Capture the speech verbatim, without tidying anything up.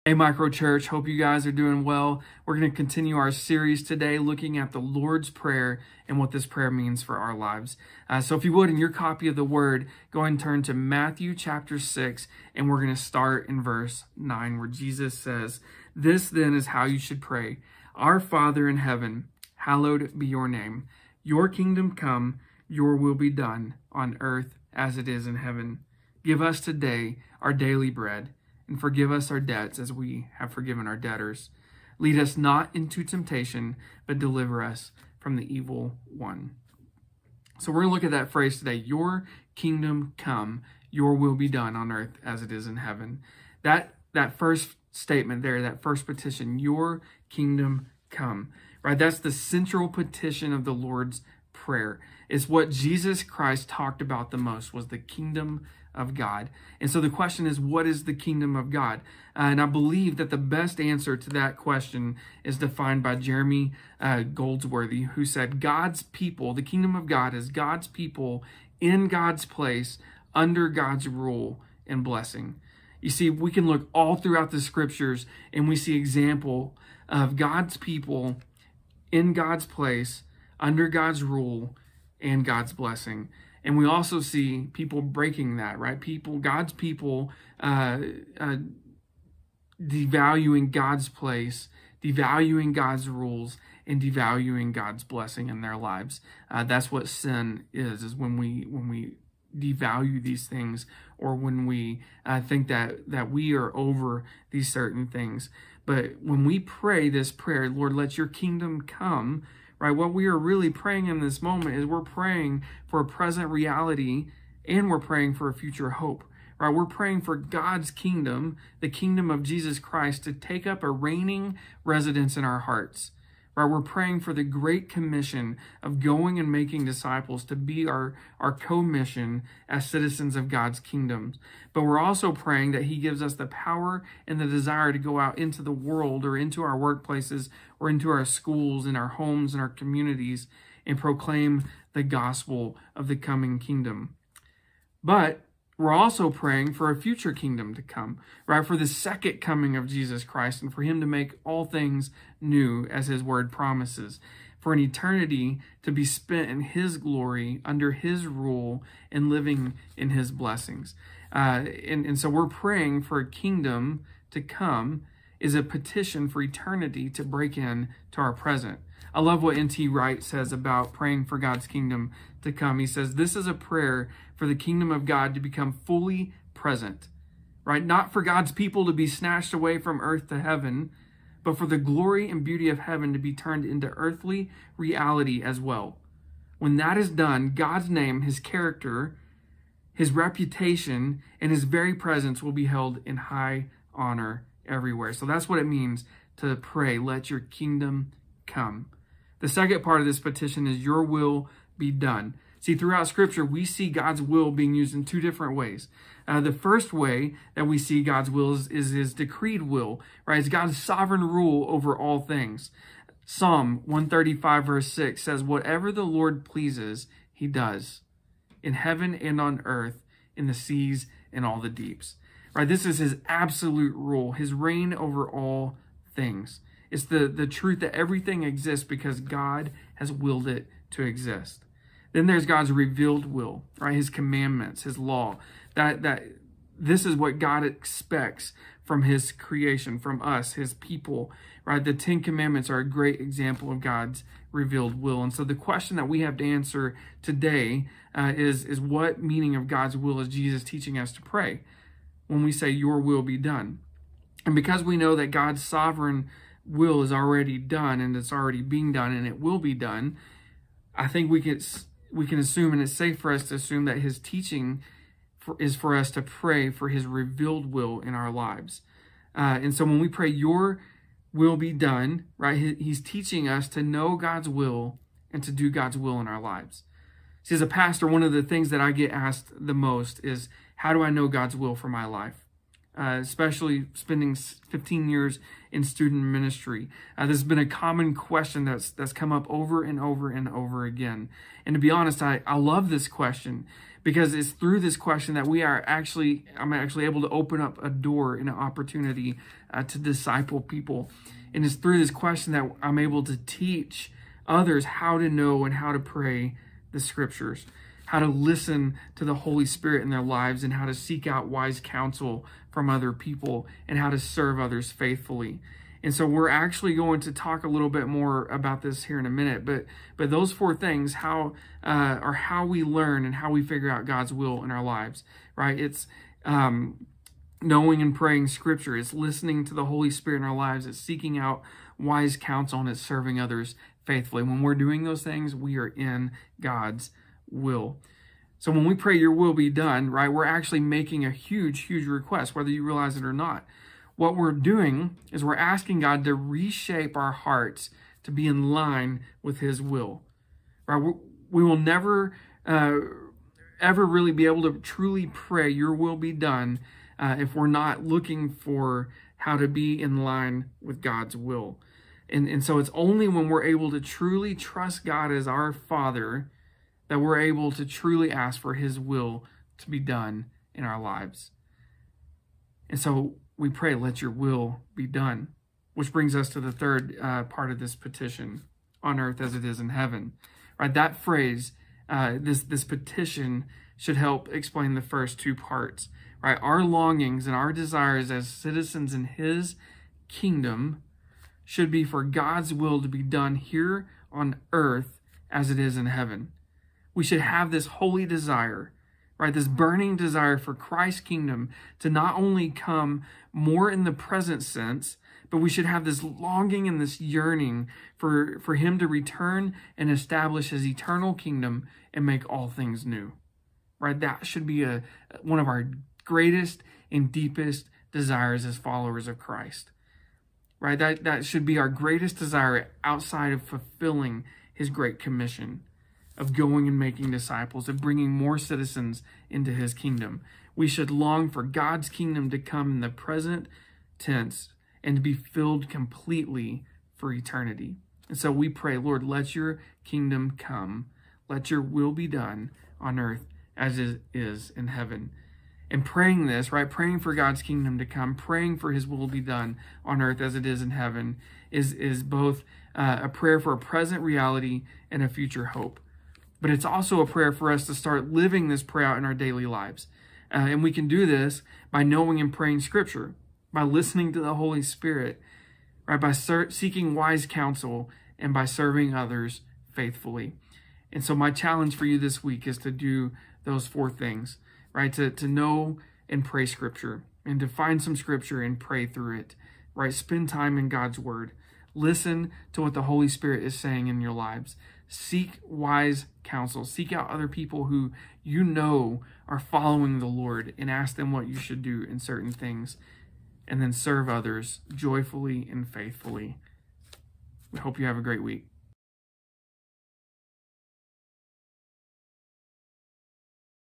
Hey, microchurch, hope you guys are doing well. We're going to continue our series today looking at the Lord's Prayer and what this prayer means for our lives. Uh, so if you would, in your copy of the Word, go ahead and turn to Matthew chapter six, and we're going to start in verse nine, where Jesus says, "This then is how you should pray. Our Father in heaven, hallowed be your name. Your kingdom come, your will be done on earth as it is in heaven. Give us today our daily bread, and forgive us our debts as we have forgiven our debtors. Lead us not into temptation, but deliver us from the evil one." So we're going to look at that phrase today. Your kingdom come, your will be done on earth as it is in heaven. That that first statement there, that first petition, your kingdom come, right? That's the central petition of the Lord's Prayer. It's what Jesus Christ talked about the most, was the kingdom of God. And so the question is, what is the kingdom of God? Uh, and I believe that the best answer to that question is defined by Jeremy uh, Goldsworthy, who said, God's people, the kingdom of God is God's people in God's place, under God's rule and blessing. You see, we can look all throughout the scriptures and we see example of God's people in God's place, under God's rule and God's blessing. And we also see people breaking that, right? People, God's people uh, uh, devaluing God's place, devaluing God's rules, and devaluing God's blessing in their lives. Uh, that's what sin is, is when we when we devalue these things, or when we uh, think that, that we are over these certain things. But when we pray this prayer, Lord, let your kingdom come, right? What we are really praying in this moment is we're praying for a present reality, and we're praying for a future hope, right? We're praying for God's kingdom, the kingdom of Jesus Christ, to take up a reigning residence in our hearts, right? We're praying for the great commission of going and making disciples to be our, our co-mission as citizens of God's kingdom. But we're also praying that he gives us the power and the desire to go out into the world, or into our workplaces, or into our schools, and our homes, and our communities, and proclaim the gospel of the coming kingdom. But we're also praying for a future kingdom to come, right? For the second coming of Jesus Christ, and for him to make all things new, as his word promises. For an eternity to be spent in his glory, under his rule, and living in his blessings. Uh, and, and so we're praying for a kingdom to come is a petition for eternity to break in to our present. I love what N T Wright says about praying for God's kingdom to come. He says, this is a prayer for the kingdom of God to become fully present, right? Not for God's people to be snatched away from earth to heaven, but for the glory and beauty of heaven to be turned into earthly reality as well. When that is done, God's name, his character, his reputation, and his very presence will be held in high honor everywhere. So that's what it means to pray, let your kingdom come. The second part of this petition is your will be done. See, throughout Scripture, we see God's will being used in two different ways. Uh, the first way that we see God's will is, is his decreed will, right? It's God's sovereign rule over all things. Psalm one thirty-five verse six says, whatever the Lord pleases, he does, in heaven and on earth, in the seas and all the deeps. Right? This is his absolute rule, his reign over all things. It's the, the truth that everything exists because God has willed it to exist. Then there's God's revealed will, right? His commandments, his law. That, that this is what God expects from his creation, from us, his people, right? The Ten Commandments are a great example of God's revealed will. And so the question that we have to answer today uh, is, is what meaning of God's will is Jesus teaching us to pray when we say your will be done? And because we know that God's sovereign will is already done, and it's already being done, and it will be done, I think we can, we can assume, and it's safe for us to assume, that his teaching for, is for us to pray for his revealed will in our lives. Uh, and so when we pray your will be done, right, he, he's teaching us to know God's will and to do God's will in our lives. See, as a pastor, one of the things that I get asked the most is, how do I know God's will for my life? uh, especially spending fifteen years in student ministry. Uh, this has been a common question that's that's come up over and over and over again. And to be honest, I, I love this question, because it's through this question that we are actually, I'm actually able to open up a door and an opportunity uh, to disciple people. And it's through this question that I'm able to teach others how to know and how to pray the scriptures, how to listen to the Holy Spirit in their lives, and how to seek out wise counsel from other people, and how to serve others faithfully. And so we're actually going to talk a little bit more about this here in a minute, but but those four things, how uh, are how we learn and how we figure out God's will in our lives, right? It's um, knowing and praying scripture. It's listening to the Holy Spirit in our lives. It's seeking out wise counsel, and it's serving others faithfully. When we're doing those things, we are in God's will. So when we pray, your will be done, right, we're actually making a huge, huge request, whether you realize it or not. What we're doing is we're asking God to reshape our hearts to be in line with his will, right? We will never, uh, ever really be able to truly pray your will be done uh, if we're not looking for how to be in line with God's will. And, and so it's only when we're able to truly trust God as our Father that we're able to truly ask for his will to be done in our lives. And so we pray, let your will be done, which brings us to the third uh, part of this petition, on earth as it is in heaven. Right? That phrase, uh, this, this petition should help explain the first two parts. Right? Our longings and our desires as citizens in his kingdom should be for God's will to be done here on earth as it is in heaven. We should have this holy desire, right? This burning desire for Christ's kingdom to not only come more in the present sense, but we should have this longing and this yearning for, for him to return and establish his eternal kingdom and make all things new, right? That should be a, one of our greatest and deepest desires as followers of Christ, right? That, that should be our greatest desire outside of fulfilling his great commission of going and making disciples, of bringing more citizens into his kingdom. We should long for God's kingdom to come in the present tense and to be filled completely for eternity. And so we pray, Lord, let your kingdom come. Let your will be done on earth as it is in heaven. And praying this, right, praying for God's kingdom to come, praying for his will to be done on earth as it is in heaven, is, is both uh, a prayer for a present reality and a future hope. But it's also a prayer for us to start living this prayer out in our daily lives. Uh, and we can do this by knowing and praying scripture, by listening to the Holy Spirit, right? By seeking wise counsel, and by serving others faithfully. And so my challenge for you this week is to do those four things, right? To, to know and pray scripture, and to find some scripture and pray through it, right? Spend time in God's word. Listen to what the Holy Spirit is saying in your lives. Seek wise counsel. Seek out other people who you know are following the Lord, and ask them what you should do in certain things. And then serve others joyfully and faithfully. We hope you have a great week.